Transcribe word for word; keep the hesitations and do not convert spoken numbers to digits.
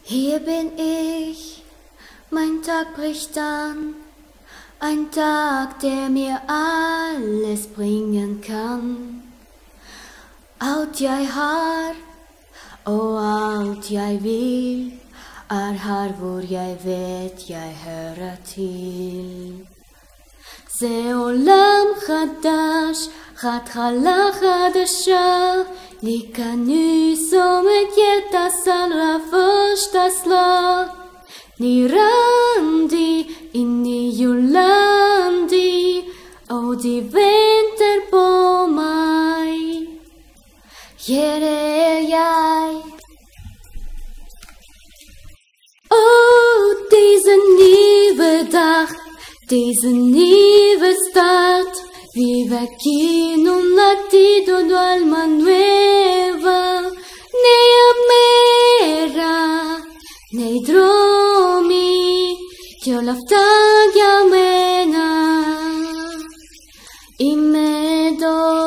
Hier bin ich, mein Tag bricht an, ein Tag, der mir alles bringen kann. Alt jeg har, og alt jeg vil, er her hvor jeg vet jeg hører til. זה עולם חדש, התחלה חדשה, להיכנס עומד ידע סלרה första Ni randi in i Jolandi, och de väntar på mig. Här är jag. Oh, diese nieuwe dag, diese nieuwe start. Viva aquí in un latido d'alma nueva. Nei mera, nei dromi, che ho l'aftagia mena. In me do